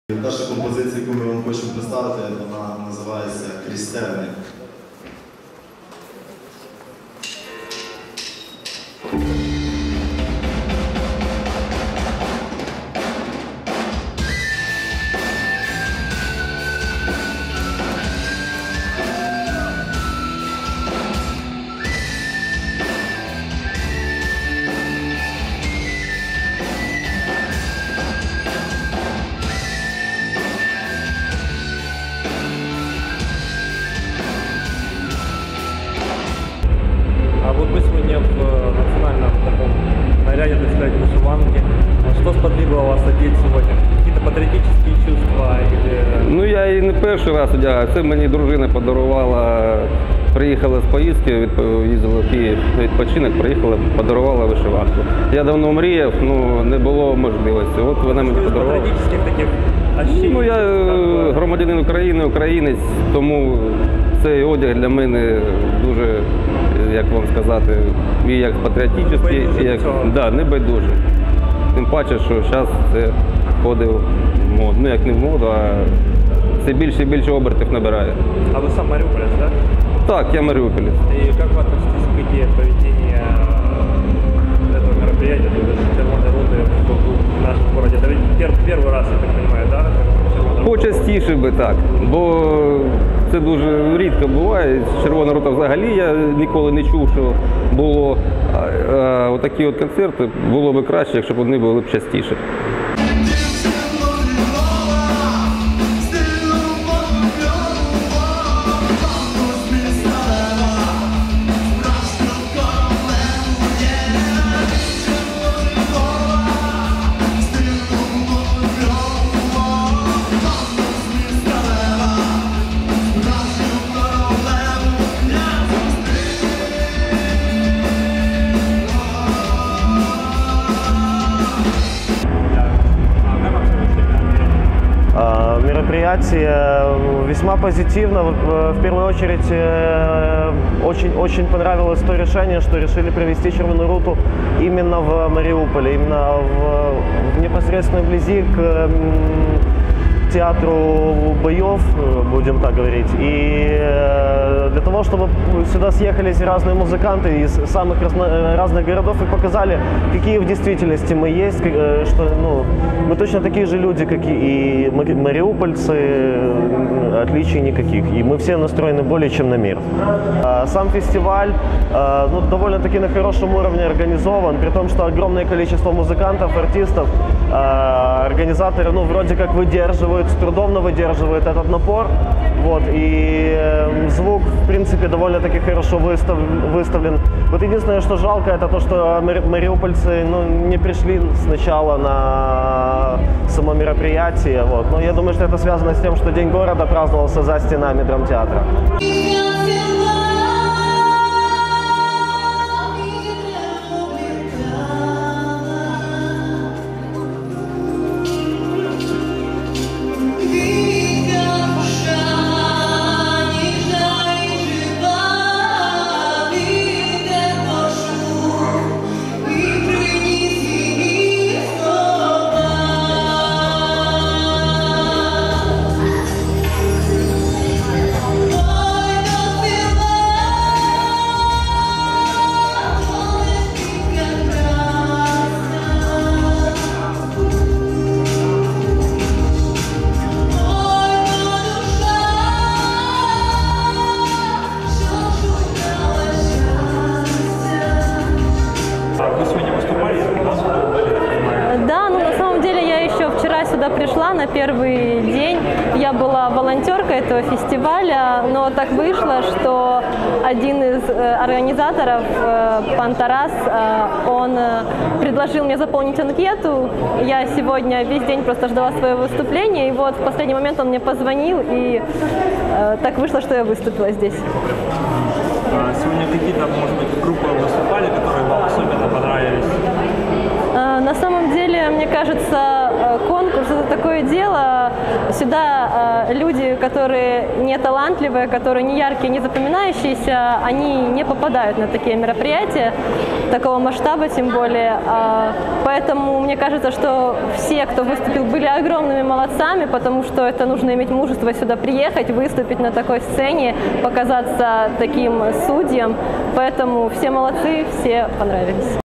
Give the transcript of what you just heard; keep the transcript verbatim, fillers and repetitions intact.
Перша композиція, яку ми вам хочемо представити, вона називається «Крістерник». Вот мы сегодня в национальном таком наряде, так сказать, вышиванке. Что сподвигло вас одеть сегодня? Какие-то патриотические чувства? Или... Ну, я і не перший раз одягаю. Це мені дружина подарувала, приїхала з поїздки, їздила в Київ на відпочинок, приїхала, подарувала вишиванку. Я давно мріяв, ну не було можливості. От вона мені подарувала. Патриотических таких ощущений? Ну, я громадянин України, українець, тому цей одяг для мене дуже, як вам сказати, і як патріотичний, і як да, не байдуже. Тим паче, що зараз це входить в моду. Ну, як не в моду, а все більше і більше обертів набирає. А вы сам мариуполец, да? Так, я маріуполець. И как вы относитесь к идее проведения этого мероприятия, то есть червоной роты в нашем городе? Это ведь первый раз, я так понимаю, да? Почастіше би так, бо це дуже рідко буває. Червона рота взагалі я ніколи не чув, що було. А, а, отакі от концерти було б краще, якщо б вони були б частіше. Мероприятие весьма позитивно. В первую очередь, очень-очень понравилось то решение, что решили провести червоную роту именно в Мариуполе, именно в, в непосредственной вблизи к театру боев, будем так говорить. И для того, чтобы сюда съехались разные музыканты из самых разно, разных городов и показали, какие в действительности мы есть, что ну, мы точно такие же люди, как и мариупольцы, отличий никаких. И мы все настроены более чем на мир. Сам фестиваль ну, довольно-таки на хорошем уровне организован, при том, что огромное количество музыкантов, артистов, организаторы ну, вроде как выдерживают, с трудом, но выдерживают этот напор. Вот, и э, звук, в принципе, довольно-таки хорошо выстав, выставлен. Вот единственное, что жалко, это то, что мариупольцы ну, не пришли сначала на само мероприятие. Вот. Но я думаю, что это связано с тем, что День города праздновался за стенами драмтеатра. Пришла на первый день, я была волонтеркой этого фестиваля, но так вышло, что один из организаторов, пан Тарас, он предложил мне заполнить анкету. Я сегодня весь день просто ждала своего выступления, и вот в последний момент он мне позвонил, и так вышло, что я выступила здесь. Сегодня какие-то, может быть, группы выступали, которые вам особенно понравились? На самом деле, мне кажется, конкурс – это такое дело. Сюда люди, которые не талантливые, которые не яркие, не запоминающиеся, они не попадают на такие мероприятия такого масштаба, тем более. Поэтому мне кажется, что все, кто выступил, были огромными молодцами, потому что это нужно иметь мужество сюда приехать, выступить на такой сцене, показаться таким судьям. Поэтому все молодцы, все понравились.